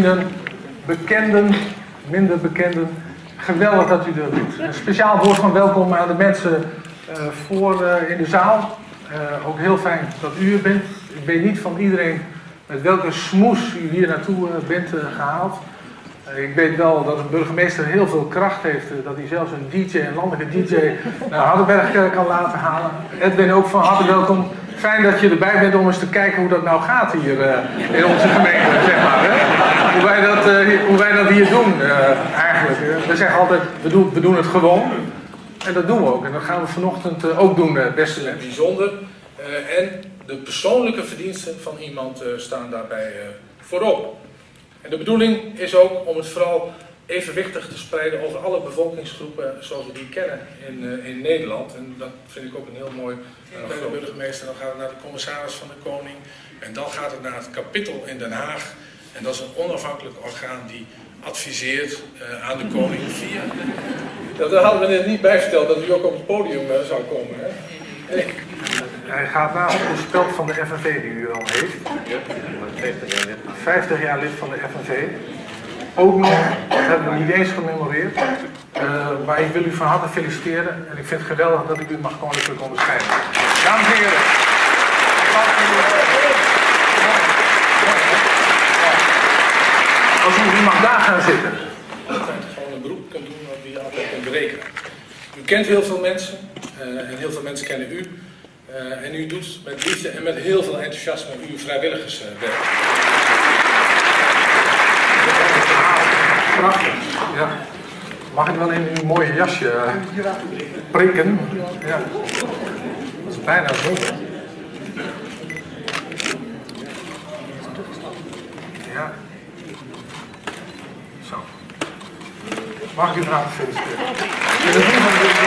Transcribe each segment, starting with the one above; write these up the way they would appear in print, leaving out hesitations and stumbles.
vrienden, bekenden, minder bekenden. Geweldig dat u er bent. Een speciaal woord van welkom aan de mensen voor in de zaal. Ook heel fijn dat u er bent. Ik weet niet van iedereen met welke smoes u hier naartoe bent gehaald. Ik weet wel dat een burgemeester heel veel kracht heeft, dat hij zelfs een DJ, een landelijke DJ, naar Hardenberg kan laten halen. Edwin, ook van harte welkom. Fijn dat je erbij bent om eens te kijken hoe dat nou gaat hier in onze gemeente, zeg maar. Hè? Hoe wij dat hier doen eigenlijk. We zeggen altijd, we doen het gewoon. En dat doen we ook. En dat gaan we vanochtend ook doen, beste mensen. Bijzonder. En de persoonlijke verdiensten van iemand staan daarbij voorop. En de bedoeling is ook om het vooral evenwichtig te spreiden over alle bevolkingsgroepen zoals we die kennen in Nederland. En dat vind ik ook een heel mooi bij de burgemeester. Dan gaat het naar de commissaris van de Koning. En dan gaat het naar het kapittel in Den Haag. En dat is een onafhankelijk orgaan die adviseert aan de koning via... Dat hadden we er niet bij verteld, dat u ook op het podium zou komen. Hè? Nee. Hij gaat naast de speld van de FNV die u al heeft. 50 jaar lid van de FNV. Ook nog, dat hebben we niet eens gememoreerd. Maar ik wil u van harte feliciteren. En ik vind het geweldig dat ik u mag koninklijk onderscheiden. Dames en heren. Als u mag daar gaan zitten. Dat je gewoon een beroep kunt doen die je altijd kunt berekenen. U kent heel veel mensen. En heel veel mensen kennen u. En u doet met liefde en met heel veel enthousiasme uw vrijwilligerswerk. Prachtig. Ja. Mag ik wel in uw mooie jasje prikken? Ja. Dat is bijna zo. Ja. Zo. Mag ik u van feliciteren?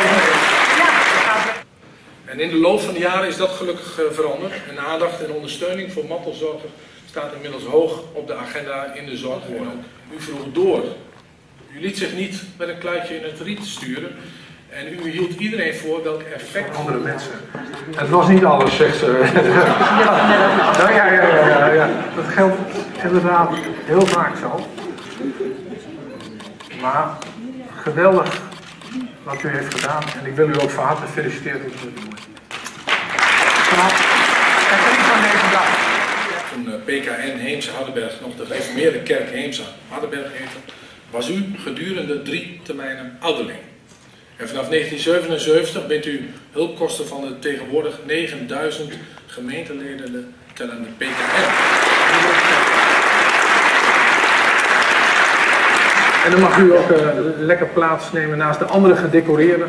En in de loop van de jaren is dat gelukkig veranderd. En aandacht en ondersteuning voor mantelzorgers staat inmiddels hoog op de agenda in de zorgwoning. U vroeg door. U liet zich niet met een kluitje in het riet sturen. En u hield iedereen voor welk effect... Andere mensen. Het was niet alles, zegt ze. Ja. Dat geldt inderdaad heel vaak zo. Maar geweldig wat u heeft gedaan. En ik wil u ook van harte feliciteren met het doen. En geniet van deze dag. Toen PKN Heemse Hardenberg nog de gereformeerde kerk Heemse Hardenberg heette, was u gedurende 3 termijnen ouderling. En vanaf 1977 bent u hulpkoster van de tegenwoordig 9000 gemeenteleden tellende PKN. En dan mag u ook lekker plaatsnemen naast de andere gedecoreerden.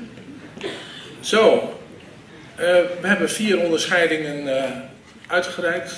Zo, we hebben 4 onderscheidingen uitgereikt.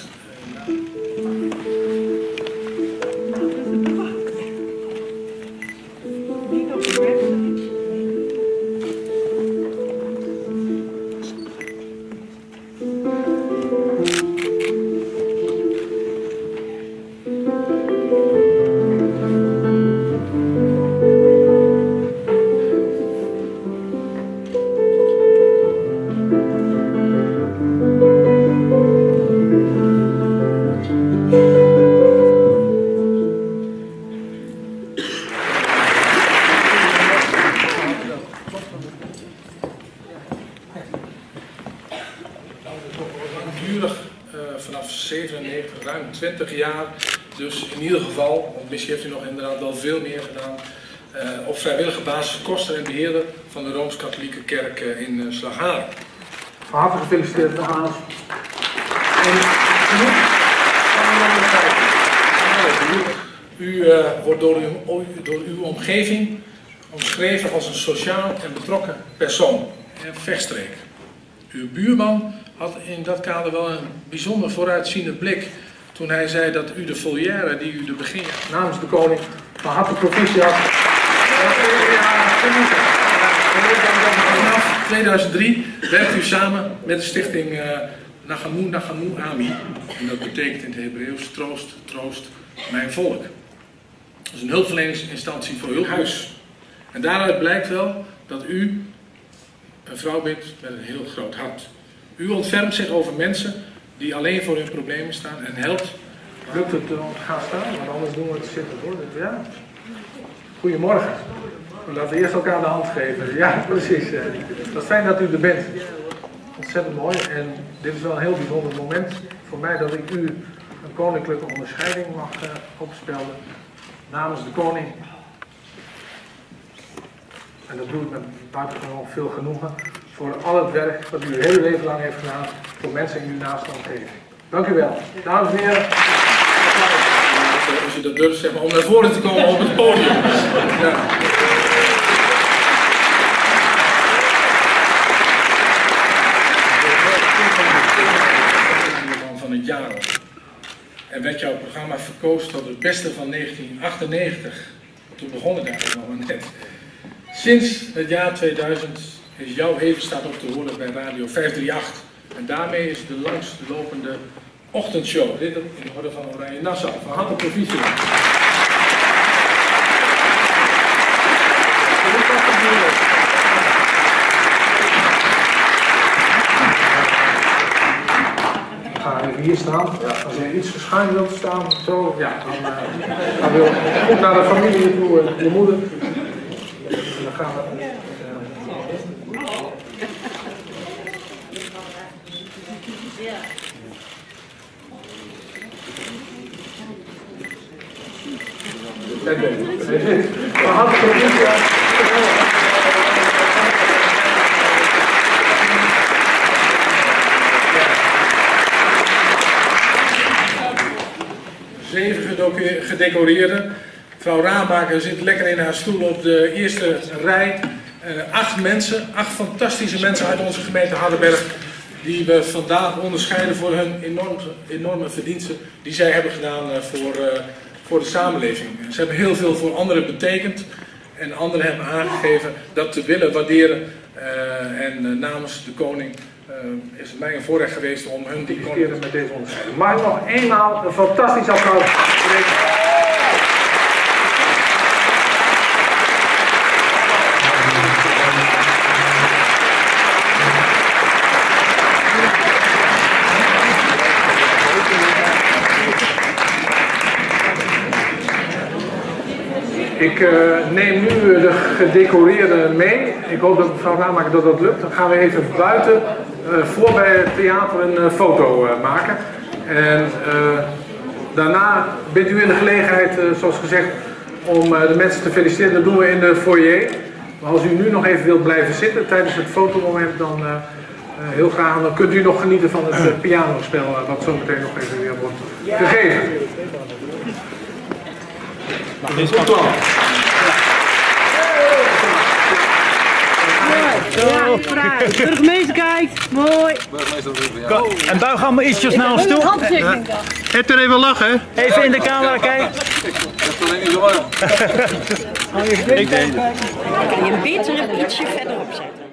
Vanaf 97, ruim 20 jaar. Dus in ieder geval, want misschien heeft u nog inderdaad wel veel meer gedaan, op vrijwillige basis koster en beheerder van de Rooms-Katholieke Kerk in Slagharen. Van harte gefeliciteerd nogmaals. U wordt door uw omgeving omschreven als een sociaal en betrokken persoon en vechtstreek. Uw buurman had in dat kader wel een bijzonder vooruitziende blik toen hij zei dat u de volière die u de begin Namens de koning van harte proficiat. Vanaf 2003 werkt u samen met de stichting Nagamu Ami. En dat betekent in het Hebreeuws troost mijn volk. Dat is een hulpverleningsinstantie voor uw huis. En daaruit blijkt wel dat u een vrouw bent met een heel groot hart. U ontfermt zich over mensen die alleen voor hun problemen staan en helpt Lukt het om te gaan staan? Want anders doen we het zitten hoor. Dus ja. Goedemorgen. Laten we eerst elkaar de hand geven. Ja, precies. Dat is fijn dat u er bent. Ontzettend mooi. En dit is wel een heel bijzonder moment voor mij dat ik u een koninklijke onderscheiding mag opspelden. Namens de koning. En dat doe ik met buitengewoon veel genoegen. Voor al het werk dat u uw hele leven lang heeft gedaan. Voor mensen in uw naaste omgeving. Dank u wel. Dames en heren. Als je dat durft, zeg maar, om naar voren te komen op het podium. Ja. Van het jaar op. En werd jouw programma verkozen tot het beste van 1998. Toen begon het eigenlijk nog maar net. Sinds het jaar 2000 is jouw even staat op te horen bij Radio 538. En daarmee is de langstlopende ochtendshow. Dit in orde van Oranje Nassau. Van harte proficiat. Ga even hier staan. Ja, als je iets verschuind wilt staan, zo, ja, dan gaan we goed naar de familie toe, je moeder. En dan gaan we. Zeven gedecoreerden. Mevrouw Raamaker zit lekker in haar stoel op de eerste rij. 8 mensen, 8 fantastische mensen uit onze gemeente Hardenberg. Die we vandaag onderscheiden voor hun enorme verdiensten die zij hebben gedaan voor de samenleving. Ze hebben heel veel voor anderen betekend. En anderen hebben aangegeven dat te willen waarderen. En namens de koning is het mij een voorrecht geweest om hun die koning met deze onderscheiding. Mag ik nog eenmaal een fantastisch applaus. Ik neem nu de gedecoreerden mee. Ik hoop dat mevrouw Raamaker dat lukt. Dan gaan we even buiten voor bij het theater een foto maken. En daarna bent u in de gelegenheid, zoals gezegd, om de mensen te feliciteren. Dat doen we in de foyer. Maar als u nu nog even wilt blijven zitten tijdens het fotomoment, dan heel graag. Dan kunt u nog genieten van het pianospel wat zo meteen nog even weer wordt gegeven. Goed plan. Ja, burgemeester kijkt. Mooi. En buig allemaal ietsjes naar ons toe. Handtekening dan. Heb er even lachen. Even in de camera kijken. Kan je beter ietsje verderop zetten.